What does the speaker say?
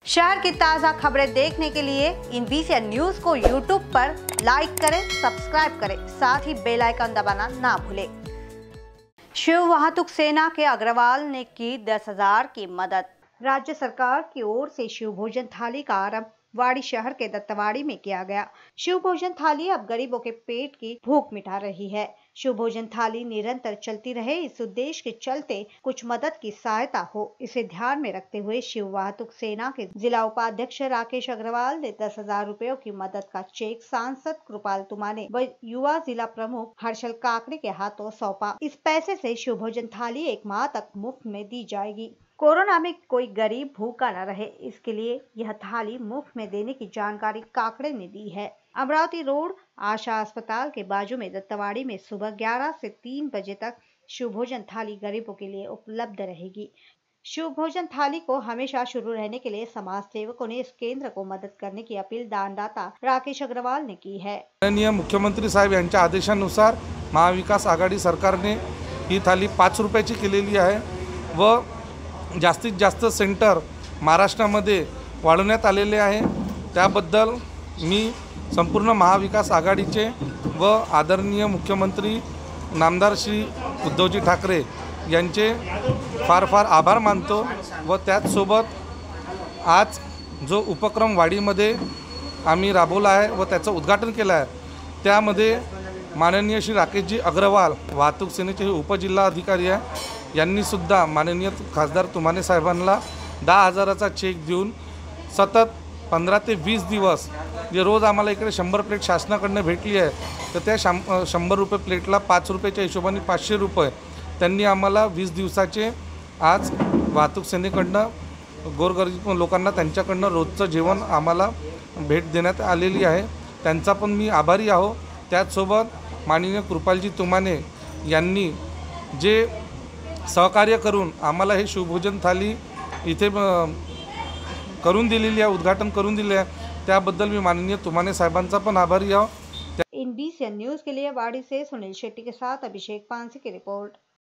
शहर की ताज़ा खबरें देखने के लिए इन VCN न्यूज को YouTube पर लाइक करें, सब्सक्राइब करें, साथ ही बेल आइकन दबाना ना भूलें। शिव वाहतुक सेना के अग्रवाल ने की 10,000 की मदद। राज्य सरकार की ओर से शिव भोजन थाली का आरंभ वाड़ी शहर के दत्तवाड़ी में किया गया। शिव भोजन थाली अब गरीबों के पेट की भूख मिटा रही है। शिव भोजन थाली निरंतर चलती रहे, इस उद्देश्य के चलते कुछ मदद की सहायता हो, इसे ध्यान में रखते हुए शिव वाहतुक सेना के जिला उपाध्यक्ष राकेश अग्रवाल ने 10,000 रुपयों की मदद का चेक सांसद कृपाल तुमाने व युवा जिला प्रमुख हर्षल काकड़े के हाथों सौंपा। इस पैसे से शिव भोजन थाली 1 माह तक मुफ्त में दी जाएगी। कोरोना में कोई गरीब भूखा न रहे, इसके लिए यह थाली मुफ्त में देने की जानकारी काकड़े ने दी है। अमरावती रोड आशा अस्पताल के बाजू में दत्तवाड़ी में सुबह 11 से 3 बजे तक शिव भोजन थाली गरीबों के लिए उपलब्ध रहेगी। शिव भोजन थाली को हमेशा शुरू रहने के लिए समाज सेवकों ने इस केंद्र को मदद करने की अपील दानदाता राकेश अग्रवाल ने की है। माननीय मुख्यमंत्री साहेब यांच्या आदेशानुसार महाविकास आघाडी सरकारने ही थाली 5 रुपयाची केलेली आहे व जास्तीत जास्त सेंटर महाराष्ट्रामध्ये वाढवण्यात आलेले आहे। त्याबद्दल मी संपूर्ण महाविकास आघाडीचे व आदरणीय मुख्यमंत्री नामदार श्री उद्धवजी ठाकरे यांचे फार फार आभार मानतो व त्याचसोबत आज जो उपक्रम वाडीमध्ये आम्ही राबवला आहे व त्याचं उद्घाटन केलं आहे, त्यामध्ये माननीय श्री राकेशजी अग्रवाल वाहतूक सेनेचे उपजिल्हा अधिकारी आहे, यांनी सुद्धा माननीय खासदार तुमाने साहेबांना 10,000चा चेक देऊन सतत 15 ते 20 दिवस जे रोज आम्हाला इकडे 100 प्लेट शासनाकडून भेटली आहे, तर त्या 100 रुपये प्लेटला 5 रुपयाच्या हिशोबाने 500 रुपये त्यांनी आम्हाला 20 दिवसाचे आज वाहतूक सेनेकडून गोरगरीब लोकांना त्यांच्याकडून रोजचं जेवण आम्हाला भेट देण्यात आलेली आहे। त्यांचा पण मी आभारी आहो। त्याचसोबत माननीय कृपालजी तुमाने यांनी जे सहकार्य करून आम्हाला हे शिवभोजन थाली इथे करून दिलेली आहे, उद्घाटन करून दिले आहे, त्याबद्दल मी माननीय तुमाने साहेबांचा पण आभारी आहो। इन VCN न्यूज के लिए वाड़ी से सुनील शेट्टी के साथ अभिषेक पांसे की रिपोर्ट।